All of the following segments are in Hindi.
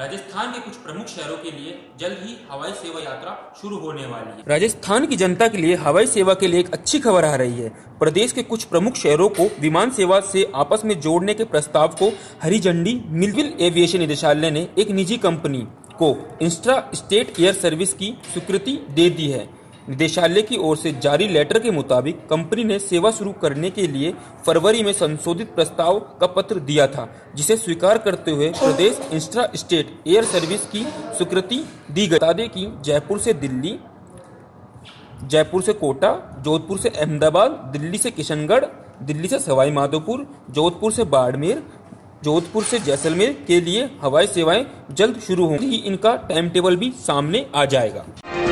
राजस्थान के कुछ प्रमुख शहरों के लिए जल्द ही हवाई सेवा यात्रा शुरू होने वाली है। राजस्थान की जनता के लिए हवाई सेवा के लिए एक अच्छी खबर आ रही है। प्रदेश के कुछ प्रमुख शहरों को विमान सेवा से आपस में जोड़ने के प्रस्ताव को हरी झंडी सिविल एविएशन निदेशालय ने एक निजी कंपनी को इंस्ट्रा स्टेट एयर सर्विस की स्वीकृति दे दी है। निदेशालय की ओर से जारी लेटर के मुताबिक कंपनी ने सेवा शुरू करने के लिए फरवरी में संशोधित प्रस्ताव का पत्र दिया था, जिसे स्वीकार करते हुए प्रदेश इंस्ट्रा स्टेट एयर सर्विस की स्वीकृति दी गई। बता दें कि जयपुर से दिल्ली, जयपुर से कोटा, जोधपुर से अहमदाबाद, दिल्ली से किशनगढ़, दिल्ली से सवाई माधोपुर, जोधपुर से बाड़मेर, जोधपुर से जैसलमेर के लिए हवाई सेवाएं जल्द शुरू होंगी। इनका टाइम टेबल भी सामने आ जाएगा।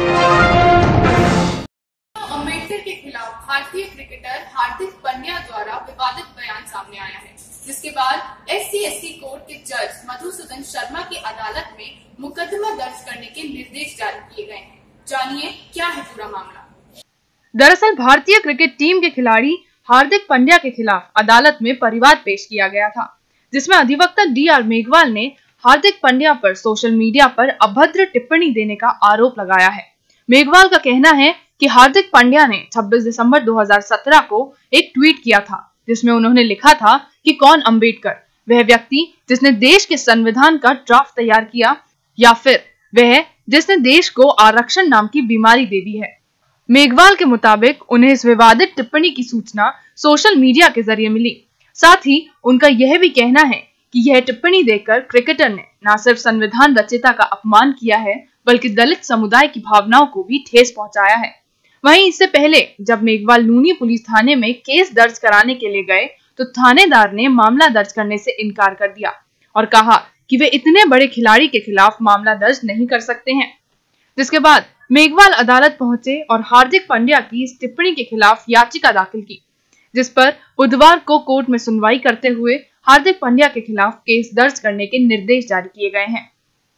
अम्बेडकर के खिलाफ भारतीय क्रिकेटर हार्दिक पांड्या द्वारा विवादित बयान सामने आया है, जिसके बाद SC/ST कोर्ट के जज मधुसूदन शर्मा की अदालत में मुकदमा दर्ज करने के निर्देश जारी किए गए हैं। जानिए क्या है पूरा मामला। दरअसल भारतीय क्रिकेट टीम के खिलाड़ी हार्दिक पांड्या के खिलाफ अदालत में परिवाद पेश किया गया था, जिसमें अधिवक्ता DR मेघवाल ने हार्दिक पांड्या पर सोशल मीडिया पर अभद्र टिप्पणी देने का आरोप लगाया है। मेघवाल का कहना है कि हार्दिक पांड्या ने 26 दिसंबर 2017 को एक ट्वीट किया था, जिसमें उन्होंने लिखा था कि कौन अम्बेडकर, वह व्यक्ति जिसने देश के संविधान का ड्राफ्ट तैयार किया, या फिर वह जिसने देश को आरक्षण नाम की बीमारी दे दी है। मेघवाल के मुताबिक उन्हें इस विवादित टिप्पणी की सूचना सोशल मीडिया के जरिए मिली। साथ ही उनका यह भी कहना है कि यह टिप्पणी देकर क्रिकेटर ने न सिर्फ संविधान रचयिता का अपमान किया है, बल्कि दलित समुदाय की भावनाओं को भी ठेस पहुंचाया है। वहीं इससे पहले जब मेघवाल लूनी पुलिस थाने में केस दर्ज कराने के लिए गए, तो थानेदार ने मामला दर्ज करने से इनकार कर दिया और कहा कि वे इतने बड़े खिलाड़ी के खिलाफ मामला दर्ज नहीं कर सकते हैं। जिसके बाद मेघवाल अदालत पहुंचे और हार्दिक पांड्या की इस टिप्पणी के खिलाफ याचिका दाखिल की, जिस पर बुधवार को कोर्ट में सुनवाई करते हुए हार्दिक पांड्या के खिलाफ केस दर्ज करने के निर्देश जारी किए गए हैं।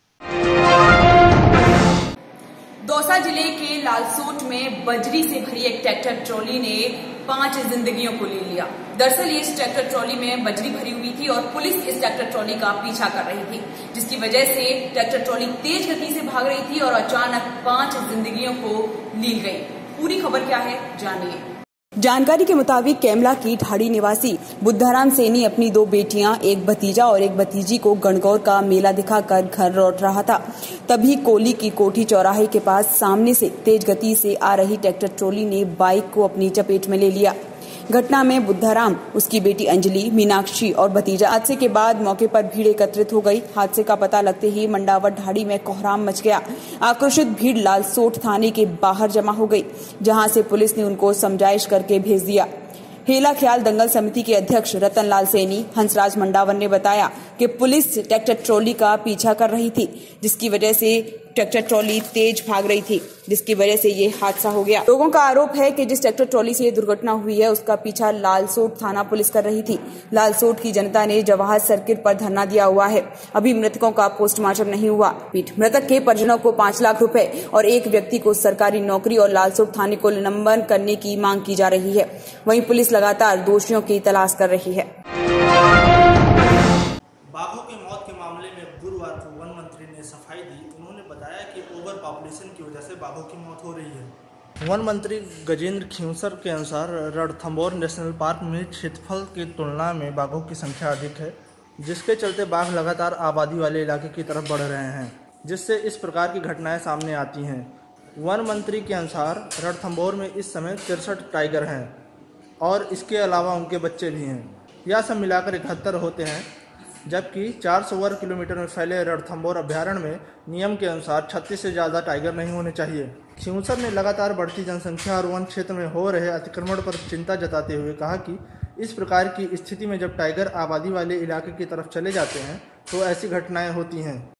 दौसा जिले के लालसोट में बजरी से भरी एक ट्रैक्टर ट्रॉली ने 5 जिंदगियों को ले लिया। दरअसल इस ट्रैक्टर ट्रॉली में बजरी भरी हुई थी और पुलिस इस ट्रैक्टर ट्रॉली का पीछा कर रही थी, जिसकी वजह से ट्रैक्टर ट्रॉली तेज गति से भाग रही थी और अचानक 5 जिंदगियों को ली गई। पूरी खबर क्या है, जानिए। जानकारी के मुताबिक कैमला की ढाड़ी निवासी बुद्धाराम सैनी अपनी 2 बेटियां, एक भतीजा और एक भतीजी को गणगौर का मेला दिखाकर घर लौट रहा था। तभी कोली की कोठी चौराहे के पास सामने से तेज गति से आ रही ट्रैक्टर ट्रॉली ने बाइक को अपनी चपेट में ले लिया। घटना में बुद्धाराम, उसकी बेटी अंजलि, मीनाक्षी और भतीजा। हादसे के बाद मौके पर भीड़ एकत्रित हो गई। हादसे का पता लगते ही मंडावत ढाड़ी में कोहराम मच गया। आक्रोशित भीड़ लालसोट थाने के बाहर जमा हो गई, जहां से पुलिस ने उनको समझाइश करके भेज दिया। हेला ख्याल दंगल समिति के अध्यक्ष रतनलाल सैनी, हंसराज मंडावन ने बताया कि पुलिस ट्रैक्टर ट्रॉली का पीछा कर रही थी, जिसकी वजह से ट्रैक्टर ट्रॉली तेज भाग रही थी, जिसकी वजह से ये हादसा हो गया। लोगों का आरोप है कि जिस ट्रैक्टर ट्रॉली से ये दुर्घटना हुई है, उसका पीछा लालसोट थाना पुलिस कर रही थी। लालसोट की जनता ने जवाहर सर्किट पर धरना दिया हुआ है। अभी मृतकों का पोस्टमार्टम नहीं हुआ। मृतक के परिजनों को 5 लाख रुपए और एक व्यक्ति को सरकारी नौकरी और लालसोट थाने को निलंबन करने की मांग की जा रही है। वहीं पुलिस लगातार दोषियों की तलाश कर रही है। बाघों की मौत के मामले में गुरुवार को वन मंत्री ने सफाई दी। उन्होंने बताया कि ओवर पॉपुलेशन की वजह से बाघों की मौत हो रही है। वन मंत्री गजेंद्र खींवसर के अनुसार रणथंभौर नेशनल पार्क में क्षेत्रफल की तुलना में बाघों की संख्या अधिक है, जिसके चलते बाघ लगातार आबादी वाले इलाके की तरफ बढ़ रहे हैं, जिससे इस प्रकार की घटनाएं सामने आती हैं। वन मंत्री के अनुसार रणथंभौर में इस समय 63 टाइगर हैं और इसके अलावा उनके बच्चे भी हैं। यह सब मिलाकर 71 होते हैं, जबकि 400 वर्ग किलोमीटर में फैले रणथंभौर अभ्यारण्य में नियम के अनुसार 36 से ज़्यादा टाइगर नहीं होने चाहिए। खींवसर ने लगातार बढ़ती जनसंख्या और वन क्षेत्र में हो रहे अतिक्रमण पर चिंता जताते हुए कहा कि इस प्रकार की स्थिति में जब टाइगर आबादी वाले इलाके की तरफ चले जाते हैं तो ऐसी घटनाएं होती हैं।